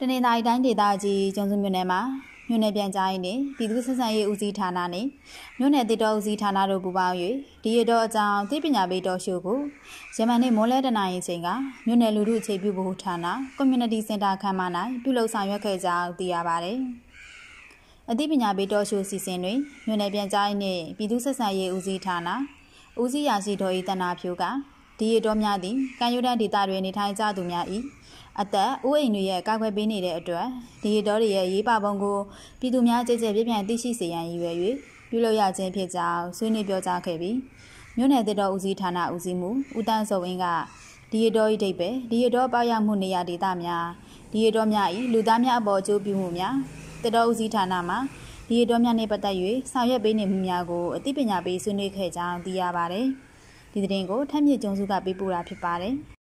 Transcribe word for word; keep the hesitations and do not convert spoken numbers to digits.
တနေ့တိုင်းတိုင်းဒေသကြီးကျုံစုမြို့နယ်မှာမြို့နယ်ပြန်ကြားရေးနဲ့ပြည်သူ့ဆက်ဆံရေးဦးစီးဌာနနဲ့မြို့နယ်တည်တော်ဦးစီးဌာနတို့ပူးပေါင်း၍ဒီရတော်အကြောင်းသိပညာပေးတော်ရှိုကိုရမန်နေ့မိုးလဲတနာရီချိန်ကမြို့နယ်လူထုအခြေပြုဗဟိုဌာန Community Center ခန်းမ၌ပြုလုပ်ဆောင်ရွက်ခဲ့ကြောင်းသိရပါတယ်။အသိပညာပေးတော်ရှိုစီစဉ်တွင်မြို့နယ်ပြန်ကြားရေးနှင့်ပြည်သူ့ဆက်ဆံရေးဦးစီးဌာနဦးစီးရာရှိတော်၏တနာဖြိုးကဒီရတော်များသည့်ကံယူတန်းဒေသတွင်နေထိုင်ကြသူများ၏အသက်အိုးအိမ်တွေရဲ့ကာကွယ်ပေးနေတဲ့အတွက်ဒီရတော်တွေရဲ့ရေးပါပုံကိုပြည်သူများကြည်ကြဲပြည့်ပြန့်သိရှိစေရန်ရည်ရွယ်၍ပြုလုပ်ရခြင်းဖြစ်ကြောင်းဆွေးနွေးပြောကြားခဲ့ပြီးမြို့နယ်တည်တော်ဦးစီးဌာနဦးစီးမှုဦးတန်းစောဝင်းကဒီရတော်၏ဒိတ်ပဲဒီရတော်ပေါရောက်မှုနေရာဒေသများဒီရတော်များ၏လူသားများအပေါ်အကျိုးပြုမှုများတည်တော်ဦးစီးဌာနမှာဒီရတော်များနှင့်ပတ်သက်၍ဆောင်ရွက်ပေးနေမှုများကိုအသိပညာပေးဆွေးနွေးခဲ့ကြောင်းသိရပါတယ်။ဒီသတင်းကိုထပ်မြင့်ကျုံစုကပေးပို့တာဖြစ်ပါတယ်။